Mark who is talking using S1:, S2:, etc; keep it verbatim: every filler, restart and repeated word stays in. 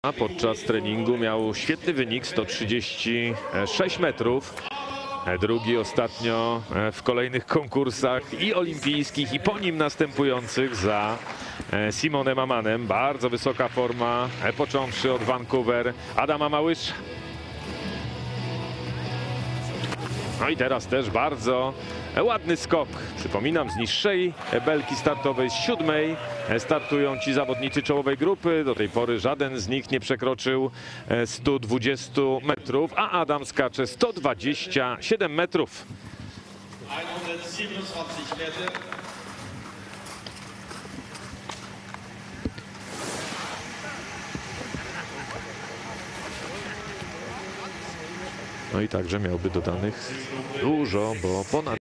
S1: Podczas treningu miał świetny wynik, sto trzydzieści sześć metrów. Drugi ostatnio w kolejnych konkursach i olimpijskich, i po nim następujących za Simonem Amanem. Bardzo wysoka forma, począwszy od Vancouver Adama Małysza. No i teraz też bardzo ładny skok. Przypominam, z niższej belki startowej, z siódmej, startują ci zawodnicy czołowej grupy. Do tej pory żaden z nich nie przekroczył stu dwudziestu metrów, a Adam skacze sto dwadzieścia siedem metrów. No i także miałby dodanych dużo, bo ponad